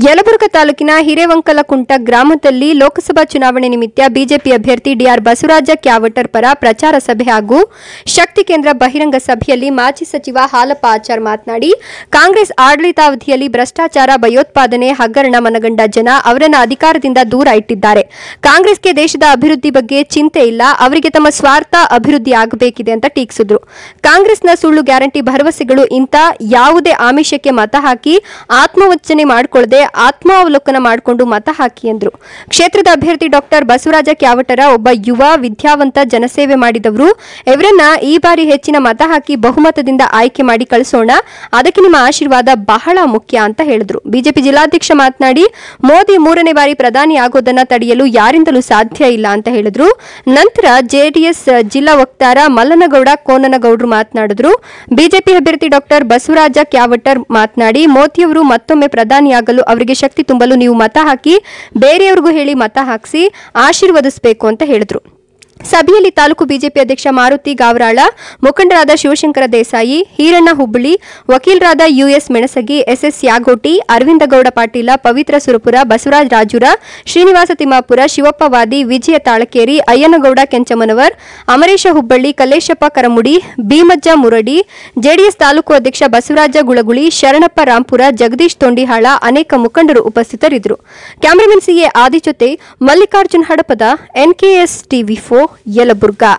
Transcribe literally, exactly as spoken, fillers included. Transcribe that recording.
ಯಲಬುರ್ಗಾ ತಾಲೂಕಿನ ಹಿರೇವಂಕಲಕುಂಟ ಗ್ರಾಮದಲ್ಲಿ ಲೋಕಸಭಾ ಚುನಾವಣೆ ನಿಮಿತ್ತ ಬಿಜೆಪಿ ಅಭ್ಯರ್ಥಿ ಡಿಆರ್ ಬಸವರಾಜ ಕ್ಯಾವಟರ್ ಪರ ಪ್ರಚಾರ ಸಭೆ ಹಾಗೂ ಶಕ್ತಿ ಕೇಂದ್ರ ಬಹಿರಂಗ ಸಭೆಯಲ್ಲಿ ಮಾಜಿ ಸಚಿವ ಹಾಲಪ್ಪ ಆಚಾರ್ ಮಾತನಾಡಿ, ಕಾಂಗ್ರೆಸ್ ಆಡಳಿತಾವಧಿಯಲ್ಲಿ ಭ್ರಷ್ಟಾಚಾರ, ಭಯೋತ್ಪಾದನೆ, ಹಗರಣ ಮನಗಂಡ ಜನ ಅವರನ್ನು ಅಧಿಕಾರದಿಂದ ದೂರ ಇಟ್ಟಿದ್ದಾರೆ. ಕಾಂಗ್ರೆಸ್ಗೆ ದೇಶದ ಅಭಿವೃದ್ಧಿ ಬಗ್ಗೆ ಚಿಂತೆ ಇಲ್ಲ, ಅವರಿಗೆ ತಮ್ಮ ಸ್ವಾರ್ಥ ಅಭಿವೃದ್ಧಿ ಆಗಬೇಕಿದೆ ಅಂತ ಟೀಕಿಸಿದರು. ಕಾಂಗ್ರೆಸ್ನ ಸುಳ್ಳು ಗ್ಯಾರಂಟಿ ಭರವಸೆಗಳು ಇಂಥ ಯಾವುದೇ ಆಮಿಷಕ್ಕೆ ಮತ ಹಾಕಿ ಆತ್ಮವಂಚನೆ ಮಾಡಿಕೊಳ್ಳದೆ ಆತ್ಮಾವಲೋಕನ ಮಾಡಿಕೊಂಡು ಮತ ಹಾಕಿ ಎಂದರು. ಕ್ಷೇತ್ರದ ಅಭ್ಯರ್ಥಿ ಡಾಕ್ಟರ್ ಬಸವರಾಜ ಕ್ಯಾವಟರ ಒಬ್ಬ ಯುವ ವಿದ್ಯಾವಂತ ಜನಸೇವೆ ಮಾಡಿದವರು. ಇವರನ್ನ ಈ ಬಾರಿ ಹೆಚ್ಚಿನ ಮತ ಹಾಕಿ ಬಹುಮತದಿಂದ ಆಯ್ಕೆ ಮಾಡಿ ಕಳಿಸೋಣ, ಅದಕ್ಕೆ ನಿಮ್ಮ ಆಶೀರ್ವಾದ ಬಹಳ ಮುಖ್ಯ ಅಂತ ಹೇಳಿದ್ರು. ಬಿಜೆಪಿ ಜಿಲ್ಲಾಧ್ಯಕ್ಷ ಮಾತನಾಡಿ, ಮೋದಿ ಮೂರನೇ ಬಾರಿ ಪ್ರಧಾನಿ ಆಗೋದನ್ನ ತಡೆಯಲು ಯಾರಿಂದಲೂ ಸಾಧ್ಯ ಇಲ್ಲ ಅಂತ ಹೇಳಿದ್ರು. ನಂತರ ಜೆಡಿಎಸ್ ಜಿಲ್ಲಾ ವಕ್ತಾರ ಮಲ್ಲನಗೌಡ ಕೋನನಗೌಡರು ಮಾತನಾಡಿದ್ರು. ಬಿಜೆಪಿ ಅಭ್ಯರ್ಥಿ ಡಾಕ್ಟರ್ ಬಸವರಾಜ ಕ್ಯಾವಟರ್ ಮಾತನಾಡಿ, ಮೋದಿಯವರು ಮತ್ತೊಮ್ಮೆ ಪ್ರಧಾನಿಯಾಗಲು ಅವರಿಗೆ ಶಕ್ತಿ ತುಂಬಲು ನೀವು ಮತ ಹಾಕಿ ಬೇರೆಯವರಿಗೂ ಹೇಳಿ ಮತ ಹಾಕಿಸಿ ಆಶೀರ್ವದಿಸಬೇಕು ಅಂತ ಹೇಳಿದ್ರು. ಸಭೆಯಲ್ಲಿ ತಾಲೂಕು ಬಿಜೆಪಿ ಅಧ್ಯಕ್ಷ ಮಾರುತಿ ಗಾವರಾಳ, ಮುಖಂಡರಾದ ಶಿವಶಂಕರ ದೇಸಾಯಿ, ಹೀರಣ್ಣ ಹುಬ್ಬಳ್ಳಿ, ವಕೀಲರಾದ US Menasagi, SS Yagoti, Aravindagouda Patil, Pavitra Surapura, Basavaraja Rajura, Srinivasa Timmapura, Shivappa Vadi, Vijaya Talakeri, Ayyanagouda Kenchamanavar, Amaresha Hubballi, Kalleshappa Karamudi, Bhimajja Muradi, JDS taluk ಅಧ್ಯಕ್ಷ ಬಸವರಾಜ ಗುಳಗುಳಿ, ಶರಣಪ್ಪ ರಾಂಪುರ, ಜಗದೀಶ್ ತೊಂಡಿಹಾಳ, ಅನೇಕ ಮುಖಂಡರು ಉಪಸ್ಥಿತರಿದ್ದರು. ಕ್ಯಾಮರಾಮನ್ ಸಿಎ ಆದಿ ಜೊತೆ Mallikarjun Hadapada, NKS TV four Yelburga.